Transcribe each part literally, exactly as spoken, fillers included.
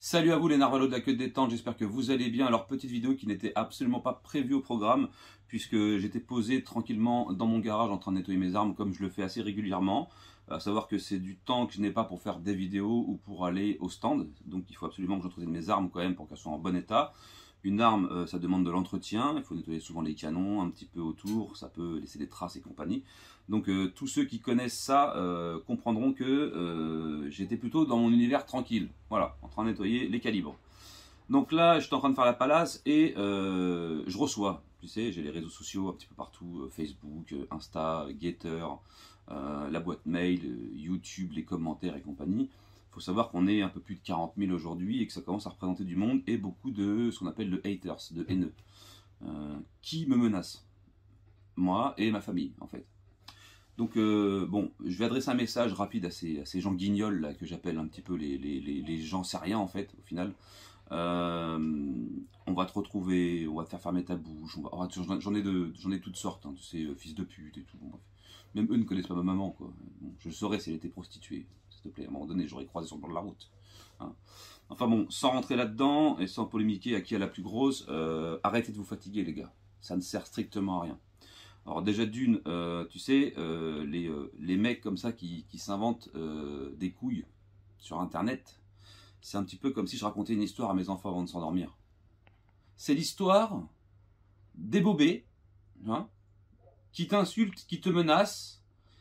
Salut à vous les narvalos de la queue de détente, j'espère que vous allez bien. Alors petite vidéo qui n'était absolument pas prévue au programme puisque j'étais posé tranquillement dans mon garage en train de nettoyer mes armes comme je le fais assez régulièrement. À savoir que c'est du temps que je n'ai pas pour faire des vidéos ou pour aller au stand. Donc il faut absolument que j'entretienne mes armes quand même pour qu'elles soient en bon état. Une arme, euh, ça demande de l'entretien, il faut nettoyer souvent les canons, un petit peu autour, ça peut laisser des traces et compagnie. Donc euh, tous ceux qui connaissent ça euh, comprendront que euh, j'étais plutôt dans mon univers tranquille, voilà, en train de nettoyer les calibres. Donc là, je suis en train de faire la palace et euh, je reçois, tu sais, j'ai les réseaux sociaux un petit peu partout, euh, Facebook, euh, Insta, Getter, euh, la boîte mail, euh, YouTube, les commentaires et compagnie. Il faut savoir qu'on est un peu plus de quarante mille aujourd'hui et que ça commence à représenter du monde et beaucoup de ce qu'on appelle le haters, de haineux, euh, qui me menacent, moi et ma famille en fait. Donc euh, bon, je vais adresser un message rapide à ces, à ces gens guignols là, que j'appelle un petit peu les, les, les, les gens sérieux en fait, au final. Euh, on va te retrouver, on va te faire fermer ta bouche, j'en ai, de, j'en ai toutes sortes, hein, tu sais, fils de pute et tout. Bon, bref. Même eux ne connaissent pas ma maman, quoi. Bon, je saurais si elle était prostituée, s'il te plaît, à un moment donné, j'aurais croisé sur le bord de la route. Hein. Enfin bon, sans rentrer là-dedans et sans polémiquer à qui a la plus grosse, euh, arrêtez de vous fatiguer, les gars. Ça ne sert strictement à rien. Alors déjà d'une, euh, tu sais, euh, les, euh, les mecs comme ça qui, qui s'inventent euh, des couilles sur Internet, c'est un petit peu comme si je racontais une histoire à mes enfants avant de s'endormir. C'est l'histoire des bobés, hein, qui t'insultent, qui te menacent,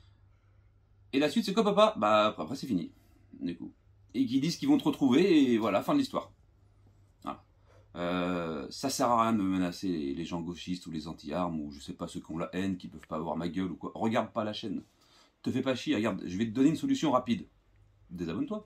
et la suite c'est quoi papa? Bah après c'est fini, du coup. Et qui disent qu'ils vont te retrouver, et voilà, fin de l'histoire. Voilà. Euh, ça sert à rien de me menacer les, les gens gauchistes ou les anti-armes, ou je sais pas ceux qui ont la haine, qui peuvent pas avoir ma gueule ou quoi. Regarde pas la chaîne. Te fais pas chier, regarde, je vais te donner une solution rapide. Désabonne-toi.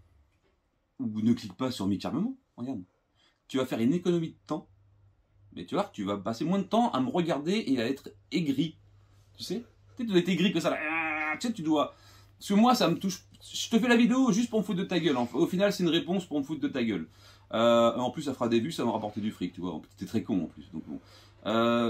Ou ne clique pas sur mi-armement, regarde. Tu vas faire une économie de temps, mais tu vois, tu vas passer moins de temps à me regarder et à être aigri. Tu sais? Tu dois être aigri que ça. Là. Tu sais, tu dois. Parce que moi, ça me touche. Je te fais la vidéo juste pour me foutre de ta gueule. Au final, c'est une réponse pour me foutre de ta gueule. Euh, en plus, ça fera des vues, ça va me rapporter du fric, tu vois. T'es très con en plus. Donc bon. Euh,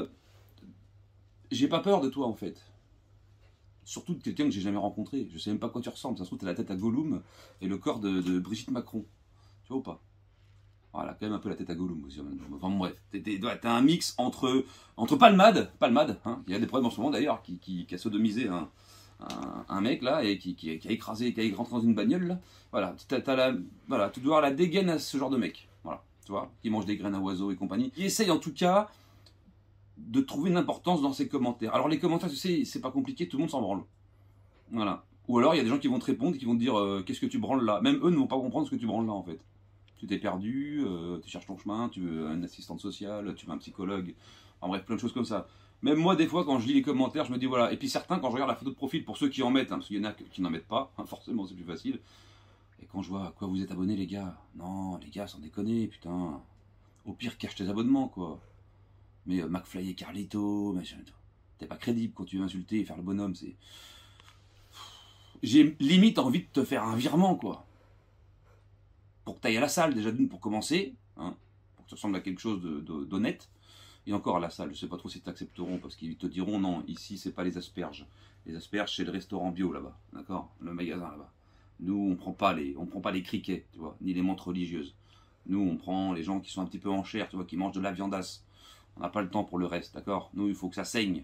J'ai pas peur de toi en fait. Surtout de quelqu'un que j'ai jamais rencontré. Je sais même pas à quoi tu ressembles. Ça se trouve, t'as la tête à Gollum et le corps de, de Brigitte Macron. Tu vois ou pas? Voilà, quand même un peu la tête à Gollum aussi. Enfin bref, t'as un mix entre, entre Palmade, Palmade, hein, il y a des problèmes en ce moment d'ailleurs, qui, qui, qui a sodomisé un, un, un mec là, et qui, qui, qui a écrasé, qui a rentré dans une bagnole là. Voilà, t'as, t'as la, voilà, tu dois avoir la dégaine à ce genre de mec. Voilà, tu vois, qui mange des graines à oiseaux et compagnie. Qui essaye en tout cas de trouver une importance dans ses commentaires. Alors les commentaires, tu sais, c'est pas compliqué, tout le monde s'en branle. Voilà. Ou alors il y a des gens qui vont te répondre et qui vont te dire euh, qu'est-ce que tu branles là. Même eux ne vont pas comprendre ce que tu branles là en fait. Tu t'es perdu, euh, tu cherches ton chemin, tu veux une assistante sociale, tu veux un psychologue, en bref, plein de choses comme ça. Même moi, des fois, quand je lis les commentaires, je me dis voilà. Et puis certains, quand je regarde la photo de profil, pour ceux qui en mettent, hein, parce qu'il y en a qui n'en mettent pas, hein, forcément c'est plus facile. Et quand je vois à quoi vous êtes abonnés, les gars, non, les gars, sans déconner, putain. Au pire, cache tes abonnements, quoi. Mais euh, McFly et Carlito, machin, t'es pas crédible quand tu veux insulter et faire le bonhomme, c'est. J'ai limite envie de te faire un virement, quoi. Pour que tu ailles à la salle, déjà d'une pour commencer, hein, pour que ça ressemble à quelque chose d'honnête. Et encore à la salle, je sais pas trop si t'accepteront, parce qu'ils te diront non, ici c'est pas les asperges. Les asperges c'est le restaurant bio là-bas, d'accord, le magasin là-bas. Nous on prend pas les, on prend pas les criquets, tu vois, ni les menthes religieuses. Nous on prend les gens qui sont un petit peu en chair, tu vois, qui mangent de la viandasse. On n'a pas le temps pour le reste, d'accord. Nous il faut que ça saigne.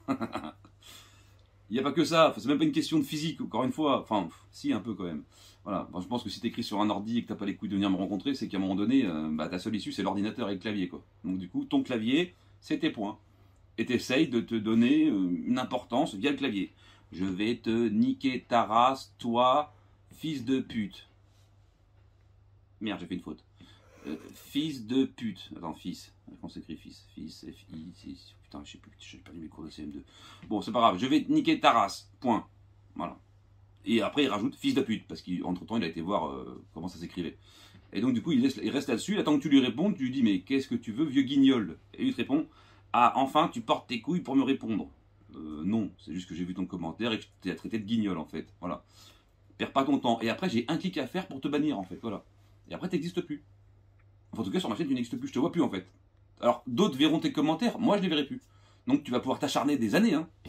Il n'y a pas que ça, c'est même pas une question de physique, encore une fois, enfin, si, un peu quand même. Voilà, enfin, je pense que si t'écris sur un ordi et que t'as pas les couilles de venir me rencontrer, c'est qu'à un moment donné, euh, bah, ta seule issue, c'est l'ordinateur et le clavier, quoi. Donc du coup, ton clavier, c'est tes points. Et t'essayes de te donner euh, une importance via le clavier. Je vais te niquer ta race, toi, fils de pute. Merde, j'ai fait une faute. Euh, fils de pute. Attends, fils. Comment s'écrit fils? Fils, F I, six. Putain, je sais plus, j'ai perdu mes cours de C M deux. Bon, c'est pas grave, je vais te niquer ta race. Point. Voilà. Et après, il rajoute fils de pute, parce qu'entre temps, il a été voir euh, comment ça s'écrivait. Et donc, du coup, il, laisse, il reste là-dessus. Attends que tu lui répondes, tu lui dis, mais qu'est-ce que tu veux, vieux guignol? Et lui te répond, ah, enfin, tu portes tes couilles pour me répondre. Euh, non, c'est juste que j'ai vu ton commentaire et que tu t'es traité de guignol, en fait. Voilà. Perds pas ton temps. Et après, j'ai un clic à faire pour te bannir, en fait. Voilà. Et après, t'existes plus. Enfin, en tout cas, sur ma chaîne, tu n'existes plus. Je te vois plus, en fait. Alors, d'autres verront tes commentaires. Moi, je les verrai plus. Donc, tu vas pouvoir t'acharner des années, hein.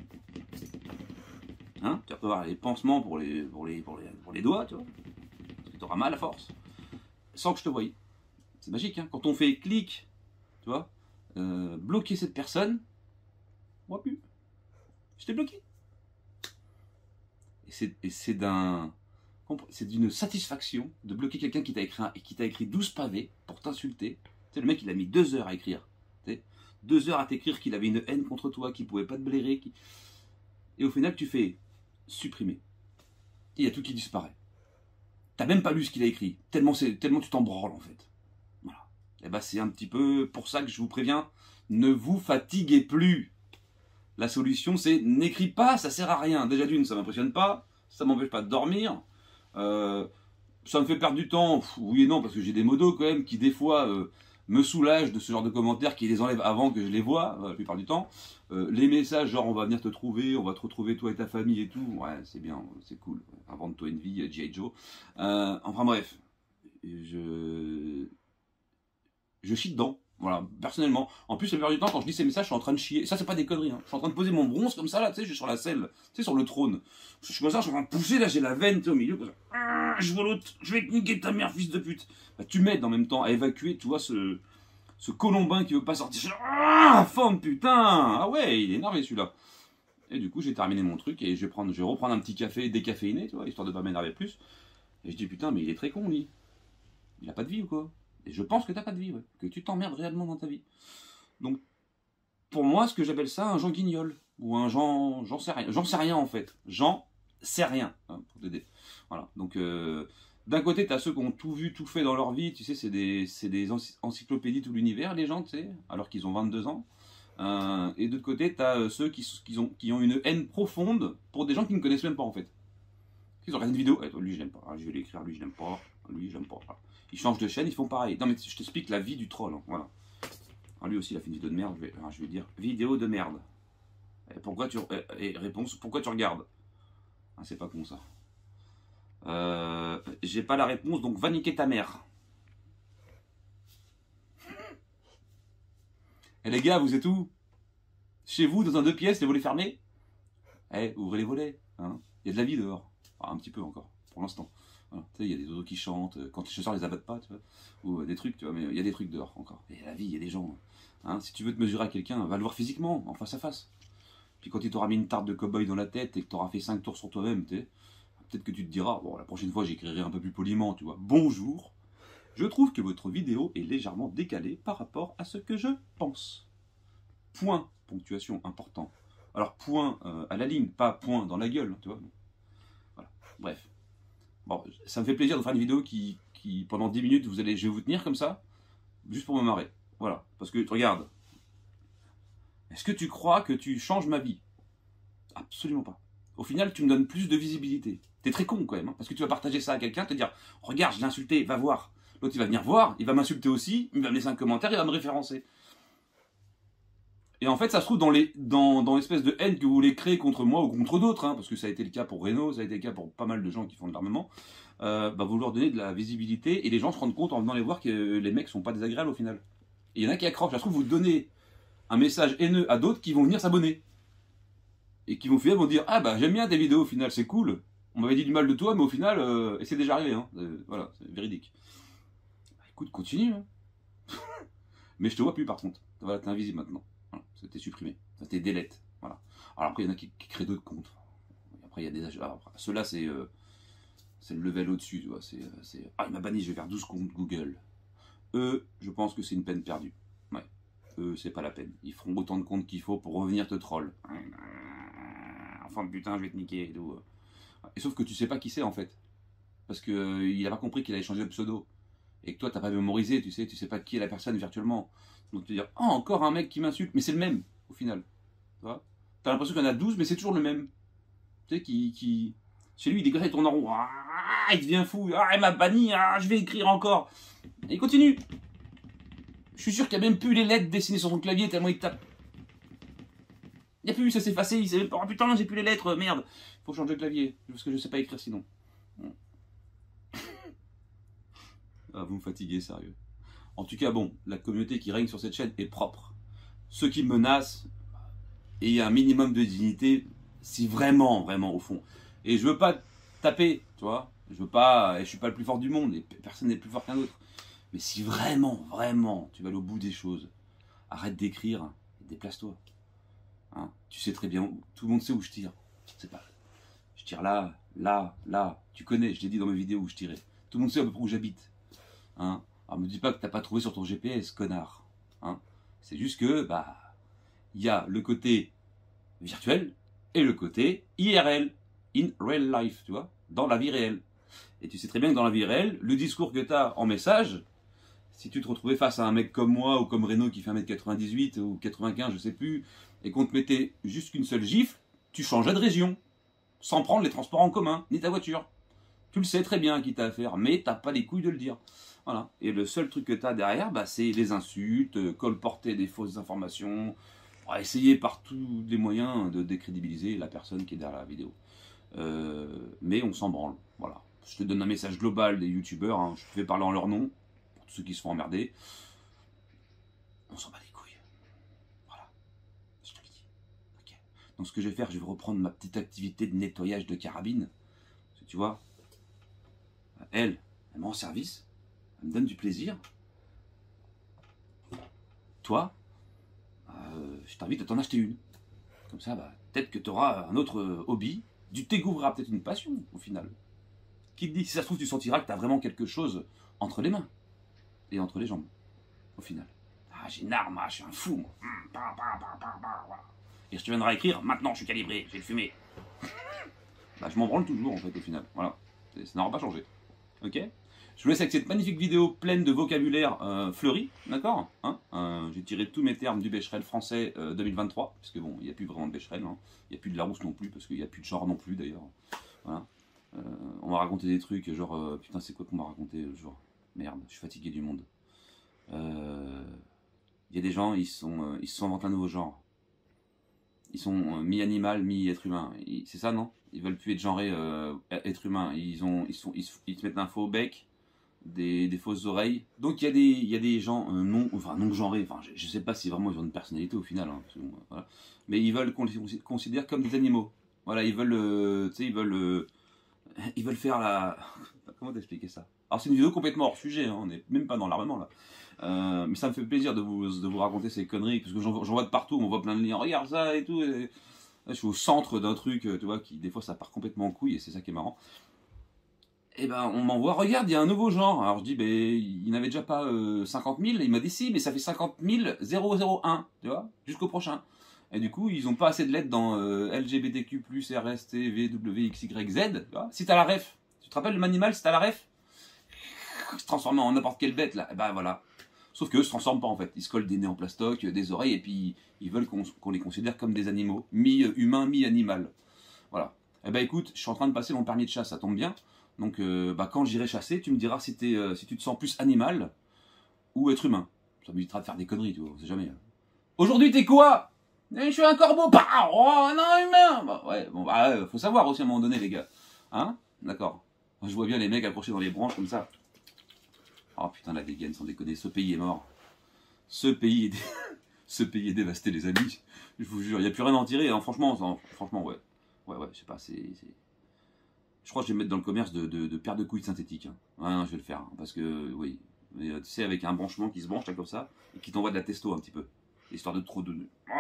Hein, tu vas avoir les pansements pour les, pour, les, pour, les, pour les doigts, tu vois. tu auras mal à force, sans que je te voie. C'est magique, hein. Quand on fait clic, tu vois, euh, bloquer cette personne, moi plus. Je t'ai bloqué. Et c'est d'un... C'est d'une satisfaction de bloquer quelqu'un qui t'a écrit, qui t'a écrit douze pavés pour t'insulter. Tu sais, le mec, il a mis deux heures à écrire. Tu sais, deux heures à t'écrire qu'il avait une haine contre toi, qu'il pouvait pas te blairer. Qui... Et au final, tu fais supprimer. Et il y a tout qui disparaît. T'as même pas lu ce qu'il a écrit. Tellement, tellement tu t'en branles, en fait. Voilà. Et ben, c'est un petit peu pour ça que je vous préviens, ne vous fatiguez plus. La solution, c'est n'écris pas, ça sert à rien. Déjà d'une, ça m'impressionne pas, ça m'empêche pas de dormir. Euh, ça me fait perdre du temps, oui et non, parce que j'ai des modos quand même qui des fois euh, me soulagent de ce genre de commentaires, qui les enlèvent avant que je les vois, euh, la plupart du temps. Euh, les messages genre on va venir te trouver, on va te retrouver toi et ta famille et tout, ouais c'est bien, c'est cool, invente-toi une vie, G I Joe. Euh, enfin bref, je... je chie dedans. Voilà, personnellement. En plus, la plupart du temps, quand je lis ces messages, je suis en train de chier. Ça, c'est pas des conneries. Hein. Je suis en train de poser mon bronze comme ça, là, tu sais, je suis sur la selle, tu sais, sur le trône. Je suis comme ça, je suis en train de pousser, là, j'ai la veine, tu sais, au milieu, comme ça. Ah, je vois l'autre, je vais te niquer ta mère, fils de pute. Bah, tu m'aides en même temps à évacuer, tu vois, ce, ce colombin qui veut pas sortir. Je suis là, ah, forme, putain. Ah ouais, il est énervé, celui-là. Et du coup, j'ai terminé mon truc et je vais, prendre, je vais reprendre un petit café décaféiné, tu vois, histoire de pas m'énerver plus. Et je dis, putain, mais il est très con, lui. Il a pas de vie ou quoi? Et je pense que t'as pas de vie, ouais. Que tu t'emmerdes réellement dans ta vie. Donc, pour moi, ce que j'appelle ça un Jean Guignol. Ou un Jean... J'en sais rien. J'en sais rien, en fait. J'en sais rien, hein, pour t'aider. Voilà. Donc, euh, d'un côté, t'as ceux qui ont tout vu, tout fait dans leur vie. Tu sais, c'est des, des encyclopédies tout l'univers, les gens, tu sais, alors qu'ils ont vingt-deux ans. Euh, et de l'autre côté, t'as ceux qui, qui, ont, qui ont une haine profonde pour des gens qui ne connaissent même pas, en fait. Ils ont regardé une vidéo. Eh, lui, je l'aime pas. Je vais l'écrire. Lui, je l'aime pas. Lui, je l'aime pas. Ils changent de chaîne, ils font pareil. Non, mais je t'explique la vie du troll. Hein. Voilà. Alors, lui aussi, il a fait une vidéo de merde. Je vais, alors, je vais dire vidéo de merde. Et pourquoi tu. Et réponse, pourquoi tu regardes? Ah, c'est pas con ça. Euh, J'ai pas la réponse, donc va niquer ta mère. Et les gars, vous êtes où? Chez vous, dans un deux pièces, les volets fermés? Eh, ouvrez les volets. Hein. Il y a de la vie dehors. Ah, un petit peu encore, pour l'instant. Voilà. Tu sais, il y a des oiseaux qui chantent, quand les chasseurs les abattent pas, tu vois, ou euh, des trucs, tu vois, mais il y a des trucs dehors encore. Et la vie, il y a des gens. Hein. Si tu veux te mesurer à quelqu'un, va le voir physiquement, en face à face. Puis quand il t'aura mis une tarte de cow-boy dans la tête et que tu auras fait cinq tours sur toi-même, tu sais, peut-être que tu te diras, bon, la prochaine fois, j'écrirai un peu plus poliment, tu vois. Bonjour, je trouve que votre vidéo est légèrement décalée par rapport à ce que je pense. Point, ponctuation, important. Alors, point euh, à la ligne, pas point dans la gueule, tu vois. Voilà, bref. Bon, ça me fait plaisir de faire une vidéo qui, qui pendant dix minutes, vous allez, je vais vous tenir comme ça, juste pour me marrer. Voilà, parce que, regarde, est-ce que tu crois que tu changes ma vie? Absolument pas. Au final, tu me donnes plus de visibilité. T'es très con quand même, hein, parce que tu vas partager ça à quelqu'un, te dire, regarde, je l'ai insulté, va voir. L'autre, il va venir voir, il va m'insulter aussi, il va me laisser un commentaire, il va me référencer. Et en fait, ça se trouve dans les dans, dans l'espèce de haine que vous voulez créer contre moi ou contre d'autres, hein, parce que ça a été le cas pour Renault, ça a été le cas pour pas mal de gens qui font de l'armement, euh, bah vous leur donnez de la visibilité et les gens se rendent compte en venant les voir que les mecs sont pas désagréables au final. Et il y en a qui accrochent. Ça se trouve, vous donnez un message haineux à d'autres qui vont venir s'abonner. Et qui vont, vont dire, ah bah j'aime bien tes vidéos au final, c'est cool. On m'avait dit du mal de toi, mais au final, euh, et c'est déjà arrivé, hein, euh, voilà, c'est véridique. Bah, écoute, continue. Hein. Mais je te vois plus par contre. Voilà, t'es invisible maintenant. Voilà, ça t'est supprimé, ça t'est délète. Voilà. Alors après, il y en a qui, qui créent d'autres comptes. Après, il y a des âges. Ceux-là, c'est euh, c'est le level au-dessus, tu vois. C'est, c'est... Ah, il m'a banni, je vais faire douze comptes Google. Eux, je pense que c'est une peine perdue. Ouais. Eux, c'est pas la peine. Ils feront autant de comptes qu'il faut pour revenir te troll. Enfin, putain, je vais te niquer et tout. Et sauf que tu sais pas qui c'est en fait. Parce que euh, il a pas compris qu'il allait changer de pseudo. Et que toi, t'as pas mémorisé, tu sais, tu sais pas qui est la personne virtuellement. Donc tu te dis, oh, encore un mec qui m'insulte, mais c'est le même, au final. Tu vois, t'as l'impression qu'il y en a douze, mais c'est toujours le même. Tu sais, qui, qui... Chez lui, il dégraisse, il tourne en rond. Ah, il devient fou. Ah, il m'a banni. Ah, je vais écrire encore. Et il continue. Je suis sûr qu'il n'y a même plus les lettres dessinées sur son clavier tellement il tape. Il n'y a plus, ça s'est effacé. Il s'est même pas, oh putain, j'ai plus les lettres, merde. Faut changer de clavier, parce que je sais pas écrire sinon. Ah, vous me fatiguez, sérieux. En tout cas, bon, la communauté qui règne sur cette chaîne est propre. Ceux qui me menacent, et il y a un minimum de dignité, si vraiment, vraiment, au fond. Et je veux pas taper, tu vois. Je veux pas, et je suis pas le plus fort du monde, et personne n'est plus fort qu'un autre. Mais si vraiment, vraiment, tu vas aller au bout des choses, arrête d'écrire, et déplace-toi. Hein, tu sais très bien, où, tout le monde sait où je tire. C'est pas, je tire là, là, là. Tu connais, je l'ai dit dans mes vidéos où je tirais. Tout le monde sait à peu près où j'habite. Hein, alors me dis pas que t'as pas trouvé sur ton G P S, connard. Hein, c'est juste que, bah, il y a le côté virtuel et le côté I R L, in real life, tu vois, dans la vie réelle. Et tu sais très bien que dans la vie réelle, le discours que tu as en message, si tu te retrouvais face à un mec comme moi ou comme Renaud qui fait un mètre quatre-vingt-dix-huit ou quatre-vingt-quinze, je sais plus, et qu'on te mettait juste qu'une seule gifle, tu changeais de région, sans prendre les transports en commun, ni ta voiture. Tu le sais très bien à qui t'as affaire, mais t'as pas les couilles de le dire. Voilà. Et le seul truc que tu as derrière, bah, c'est les insultes, colporter des fausses informations, essayer par tous les moyens de décrédibiliser la personne qui est derrière la vidéo. Euh, mais on s'en branle, voilà. Je te donne un message global des youtubeurs, hein. Je te fais parler en leur nom, pour tous ceux qui se font emmerder. On s'en bat les couilles. Voilà, je te le dis. Okay. Donc ce que je vais faire, je vais reprendre ma petite activité de nettoyage de carabine. Parce que tu vois, elle, elle me rend service, elle me donne du plaisir. Toi, euh, je t'invite à t'en acheter une. Comme ça, bah, peut-être que tu auras un autre hobby, tu découvriras peut-être une passion au final. Qui te dit, si ça se trouve, tu sentiras que tu as vraiment quelque chose entre les mains et entre les jambes, au final. Ah, j'ai une arme, je suis un fou, moi. Et je te viendrai écrire, maintenant je suis calibré, j'ai le fumé. Bah, je m'en branle toujours, en fait, au final. Voilà, ça n'aura pas changé. Ok? Je vous laisse avec cette magnifique vidéo pleine de vocabulaire euh, fleuri, d'accord, hein, euh, j'ai tiré tous mes termes du Becherel français euh, deux mille vingt-trois, parce que bon, il n'y a plus vraiment de Becherel, hein. Il n'y a plus de Larousse non plus, parce qu'il n'y a plus de genre non plus, d'ailleurs. Voilà. Euh, on m'a raconté des trucs, genre, euh, putain, c'est quoi qu'on m'a raconté le jour? Merde, je suis fatigué du monde. Il euh, y a des gens, ils, sont, euh, ils se sont inventés un nouveau genre. Ils sont euh, mi-animal, mi-être humain. C'est ça, non? Ils veulent plus être genrés euh, être humain. Ils, ont, ils, sont, ils, se, ils se mettent un faux bec, des, des fausses oreilles. Donc il y a des, il y a des gens euh, non, enfin, non genrés. Enfin, je, je sais pas si vraiment ils ont une personnalité au final. Hein, bon, voilà. Mais ils veulent qu'on les considère comme des animaux. Voilà, ils veulent, euh, tu sais, ils veulent... Euh, Ils veulent faire la... Comment t'expliquer ça? Alors c'est une vidéo complètement hors sujet, hein, on n'est même pas dans l'armement là. Euh, mais ça me fait plaisir de vous, de vous raconter ces conneries, parce que j'en vois de partout, on voit plein de liens, regarde ça et tout. Et... Là, je suis au centre d'un truc, tu vois, qui des fois ça part complètement en couille, et c'est ça qui est marrant. Et ben on m'envoie, regarde, il y a un nouveau genre. Alors je dis, ben il n'avait déjà pas euh, cinquante mille, il m'a dit si, mais ça fait cinquante mille zéro zéro un, tu vois, jusqu'au prochain. Et du coup, ils n'ont pas assez de lettres dans euh, L G B T Q plus, R S T, V, W, X, Y, Z. Tu vois, si t'as la ref, tu te rappelles le manimal, si t'as la ref, se transforme en n'importe quelle bête, là. Et ben voilà. Sauf qu'eux se transforment pas en fait. Ils se collent des nez en plastoc, des oreilles, et puis ils veulent qu'on qu'on les considère comme des animaux, mi-humain, mi-animal. Voilà. Et ben écoute, je suis en train de passer mon permis de chasse, ça tombe bien. Donc euh, bah, quand j'irai chasser, tu me diras si, es, euh, si tu te sens plus animal ou être humain. Ça m'évitera de faire des conneries, tu vois, on sait jamais. Aujourd'hui, t'es quoi? Je suis un corbeau, bah, oh non, humain. Bah, ouais, bon, bah, faut savoir aussi à un moment donné, les gars. Hein? D'accord. Je vois bien les mecs accrochés dans les branches comme ça. Oh putain, la dégaine, sans déconner, ce pays est mort. Ce pays est, dé... ce pays est dévasté, les amis. Je vous jure, il n'y a plus rien à en tirer, hein. Franchement, non, franchement, ouais. Ouais, ouais, je sais pas, c'est... Je crois que je vais me mettre dans le commerce de, de, de paires de couilles synthétiques. Hein. Ouais, non, je vais le faire, hein, parce que, oui, mais, tu sais, avec un branchement qui se branche là comme ça, et qui t'envoie de la testo un petit peu. Histoire de trop de...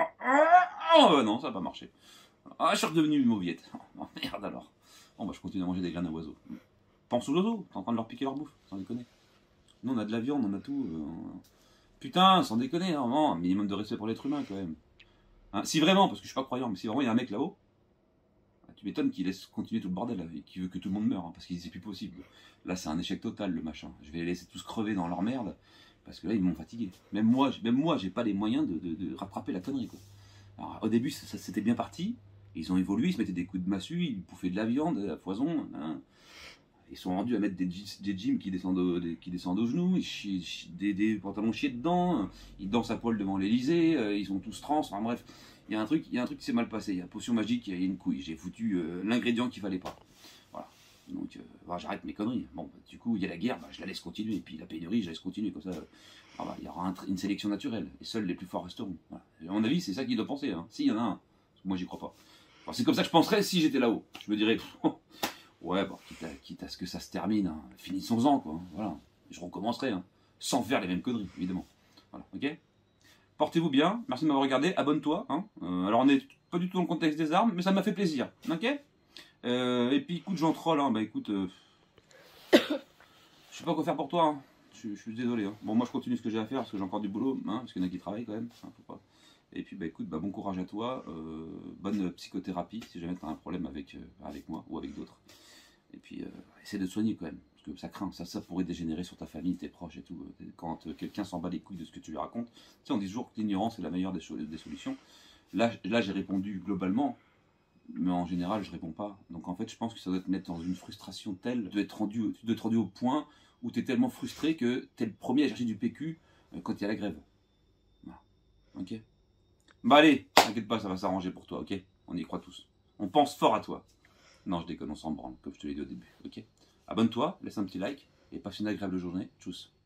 Oh non, ça n'a pas marché. Ah, je suis redevenu une mauviette. Oh merde alors. Bon bah je continue à manger des graines à oiseaux. Pense aux oiseaux, t'es en train de leur piquer leur bouffe, sans déconner. Nous on a de la viande, on a tout. Euh... Putain, sans déconner, hein, vraiment, un minimum de respect pour l'être humain quand même. Hein, si vraiment, parce que je suis pas croyant, mais si vraiment il y a un mec là-haut, tu m'étonnes qu'il laisse continuer tout le bordel, là, et qu'il veut que tout le monde meure, hein, parce qu'il dit c'est plus possible. Là c'est un échec total le machin. Je vais les laisser tous crever dans leur merde, parce que là ils m'ont fatigué. Même moi, même moi j'ai pas les moyens de, de, de rattraper la connerie quoi. Alors, au début, ça, ça c'était bien parti. Ils ont évolué, ils se mettaient des coups de massue, ils bouffaient de la viande, à foison. Hein. Ils sont rendus à mettre des, des jeans qui descendent, au, des, qui descendent aux genoux, ils chient, chient, des, des pantalons chiés dedans, ils dansent à poil devant l'Elysée, euh, ils sont tous trans. Enfin bref, il y a un truc, il y a un truc qui s'est mal passé. Il y a potion magique, il y a une couille. J'ai foutu euh, l'ingrédient qu'il fallait pas. Voilà. Donc, euh, bah, j'arrête mes conneries. Bon, bah, du coup, il y a la guerre, bah, je la laisse continuer. Et puis la pénurie, je la laisse continuer comme ça. Euh, Ah bah, il y aura un, une sélection naturelle, et seuls les plus forts resteront. Voilà. À mon avis, c'est ça qu'il doit penser. Hein. Si, il y en a un. Moi, j'y crois pas. Enfin, c'est comme ça que je penserais si j'étais là-haut. Je me dirais, pff, Ouais, bon, quitte à, quitte à ce que ça se termine, hein, finissons-en, quoi. Hein, voilà. Je recommencerai, hein, sans faire les mêmes conneries, évidemment. Voilà, ok. Portez-vous bien, merci de m'avoir regardé, abonne-toi. Hein. Euh, alors, on n'est pas du tout dans le contexte des armes, mais ça m'a fait plaisir, ok. euh, Et puis, écoute, j'en troll, hein, bah écoute, euh, je sais pas quoi faire pour toi, hein. je, je suis désolé. Hein. Bon, moi, je continue ce que j'ai à faire, parce que j'ai encore du boulot, hein, parce qu'il y en a qui travaillent quand même, hein, faut pas... Et puis bah écoute, bah, bon courage à toi, euh, bonne psychothérapie si jamais tu as un problème avec, euh, avec moi ou avec d'autres. Et puis euh, essaie de te soigner quand même, parce que ça craint, ça, ça pourrait dégénérer sur ta famille, tes proches et tout. Quand euh, quelqu'un s'en bat les couilles de ce que tu lui racontes, tu sais, on dit toujours que l'ignorance est la meilleure des, des solutions. Là, là j'ai répondu globalement, mais en général je réponds pas. Donc en fait je pense que ça doit te mettre dans une frustration telle, tu dois être rendu, tu dois être rendu au point où tu es tellement frustré que tu es le premier à chercher du P Q euh, quand il y a la grève. Voilà. Ok. Bah allez, t'inquiète pas, ça va s'arranger pour toi, ok? On y croit tous. On pense fort à toi. Non, je déconne, on s'en branle, comme je te l'ai dit au début, ok? Abonne-toi, laisse un petit like, et passe une agréable journée. Tchuss.